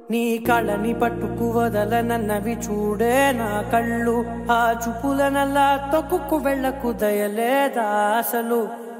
నీ కళని పట్టుకు వదలనన్నవి చూడే నా కళ్ళు ఆ చూపులనల్లా తొక్కుకు వెళ్ళకు దయలేదా అసలు